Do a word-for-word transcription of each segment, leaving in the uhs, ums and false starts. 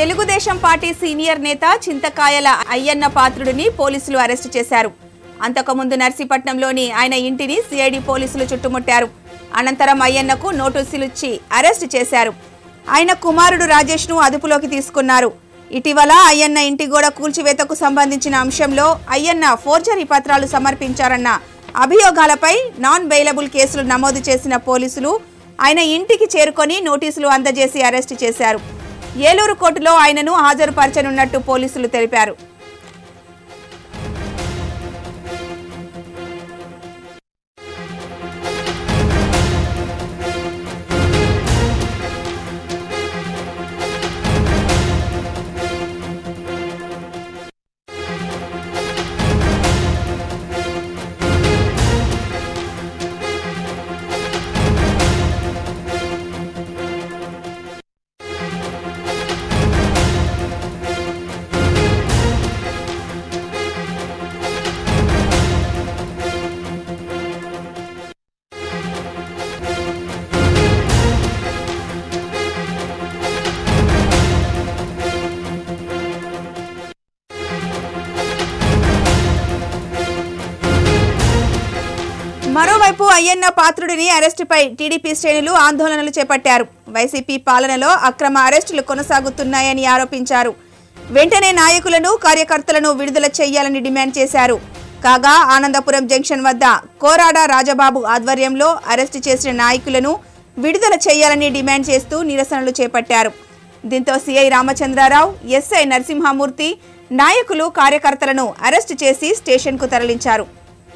Telugu Desam party senior నేత చింతకాయల అయ్యన్న పాత్రుడిని పోలీసులు arrest చేశారు. అంతకుముందు నర్సీపట్నంలోని ఆయన ఇంటిని సిఐడి పోలీసులు చుట్టుముట్టారు. అనంతరం అయ్యన్నకు నోటీసులు ఇచ్చి అరెస్టు చేశారు. ఆయన కుమారుడు రాజేష్ ను అదుపులోకి తీసుకున్నారు. ఇటీవల అయ్యన్న ఇంటి గోడ కూల్చివేతకు సంబంధించిన అంశంలో అయ్యన్న ఫోర్జరీ పత్రాలు సమర్పించారన్న అభియోగాలపై నాన్ బెయిలబుల్ కేసులు నమోదు చేసిన పోలీసులు ఆయన ఇంటికి చేరుకొని నోటీసులు అందజేసి అరెస్టు చేశారు. ఏలూరు కోర్టులో ఆయనను హాజరుపరచనున్నట్టు పోలీసులు తెలిపారు. మరోవైపు అయ్యన్న పాత్రుడిని అరెస్టుపై టీడీపీ శ్రేణులు ఆందోళనలు చేపట్టారు. వైసీపీ పాలనలో అక్రమ అరెస్టులు కొనసాగుతున్నాయని ఆరోపించారు. వెంటనే నాయకులను కార్యకర్తలను విడుదల చేయాలని డిమాండ్ చేశారు. కాగా ఆనందపురం జంక్షన్ వద్ద కోరాడ రాజబాబు ఆధ్వర్యంలో అరెస్టు చేసిన నాయకులను విడుదల చేయాలని డిమాండ్ చేస్తూ నిరసనలు చేపట్టారు. దీంతో సిఐ రామచంద్రరావు, ఎస్ఐ నరసింహమూర్తి నాయకులు కార్యకర్తలను అరెస్టు చేసి స్టేషన్కు తరలించారు.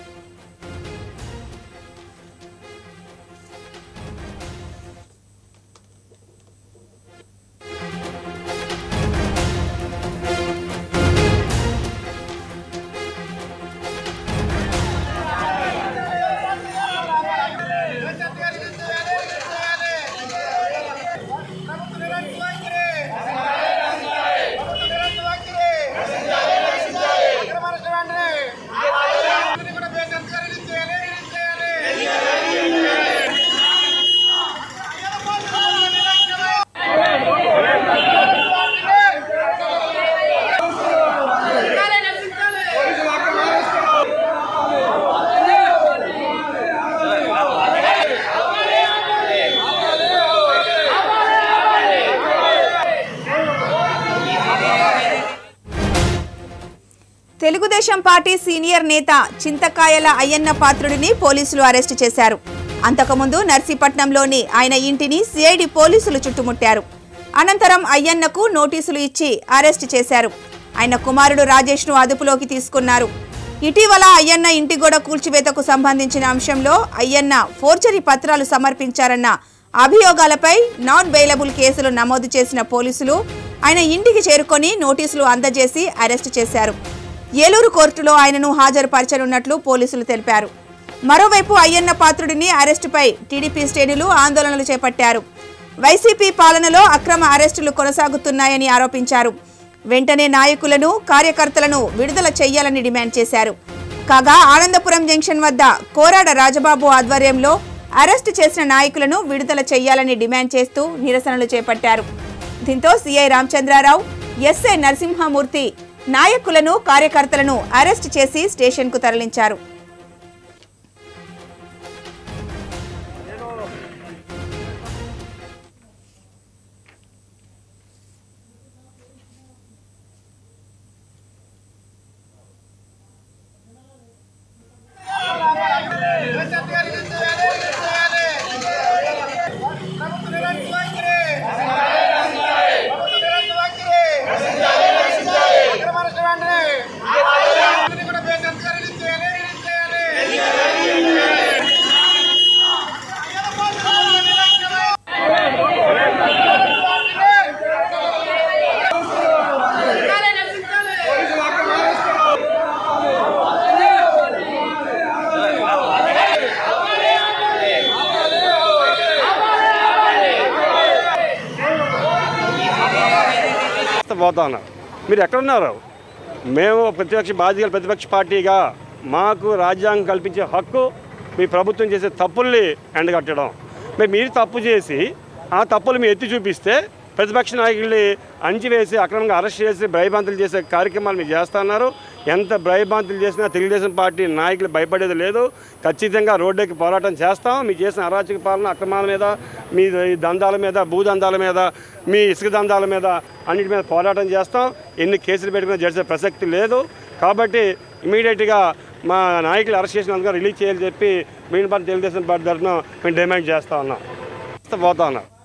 తెలుగుదేశం పార్టీ సీనియర్ నేత చింతకాయల అయ్యన్న పాత్రుడిని పోలీసులు అరెస్టు చేశారు. అంతకుముందు నర్సీపట్నంలోని ఆయన ఇంటిని సిఐడి పోలీసులు చుట్టుముట్టారు. అనంతరం అయ్యన్నకు నోటీసులు ఇచ్చి అరెస్టు చేశారు. ఆయన కుమారుడు రాజేష్ ను అదుపులోకి తీసుకున్నారు. ఇటీవల అయ్యన్న ఇంటి గోడ కూల్చివేతకు సంబంధించిన అంశంలో అయ్యన్న ఫోర్జరీ పత్రాలు సమర్పించారన్న అభియోగాలపై నాన్ బెయిలబుల్ కేసులు నమోదు చేసిన పోలీసులు ఆయన ఇంటికి చేరుకొని నోటీసులు అందజేసి అరెస్టు చేశారు. ఏలూరు కోర్టులో ఆయనను హాజరుపరచనున్నట్లు పోలీసులు తెలిపారు. మరోవైపు అయ్యన్న పాత్రుడిని అరెస్టుపై టీడీపీ శ్రేణులు ఆందోళనలు చేపట్టారు. వైసీపీ పాలనలో అక్రమ అరెస్టులు కొనసాగుతున్నాయని ఆరోపించారు. వెంటనే నాయకులను కార్యకర్తలను విడుదల చేయాలని డిమాండ్ చేశారు. కాగా ఆనందపురం జంక్షన్ వద్ద కోరాడ రాజబాబు ఆధ్వర్యంలో అరెస్టు చేసిన నాయకులను విడుదల చేయాలని డిమాండ్ చేస్తూ నిరసనలు చేపట్టారు. దీంతో సిఐ రామచంద్రరావు, ఎస్ఐ నరసింహమూర్తి నాయకులను కార్యకర్తలను అరెస్టు చేసి స్టేషన్కు తరలించారు. పోతాను మీరు ఎక్కడున్నారు? మేము ప్రతిపక్ష బాధ్యతలు ప్రతిపక్ష పార్టీగా మాకు రాజ్యాంగం కల్పించే హక్కు మీ ప్రభుత్వం చేసే తప్పుల్ని ఎండగట్టడం. మేము మీరు తప్పు చేసి ఆ తప్పులు మీరు ఎత్తి చూపిస్తే ప్రతిపక్ష నాయకుల్ని అంచివేసి అక్రమంగా అరెస్ట్ చేసి భయభ్రాంతులు చేసే కార్యక్రమాలు మీరు చేస్తున్నారు. ఎంత భయభ్రాంతులు చేసినా తెలుగుదేశం పార్టీ నాయకులు భయపడేది లేదు. ఖచ్చితంగా రోడ్డుకి పోరాటం చేస్తాం. మీరు చేసిన అరాచక పాలన, అక్రమాల మీద, మీ దందాల మీద, భూదందాల మీద, మీ ఇసుక దందాల మీద అన్నిటి మీద పోరాటం చేస్తాం. ఎన్ని కేసులు పెట్టుకుని జరిసే ప్రసక్తి లేదు. కాబట్టి ఇమీడియట్గా మా నాయకులు అరెస్ట్ చేసినందుకు రిలీజ్ చేయాలని చెప్పి మీన్ పార్టీ తెలుగుదేశం పార్టీ తరఫున మేము డిమాండ్ చేస్తూ ఉన్నాం. పోతా ఉన్నాం.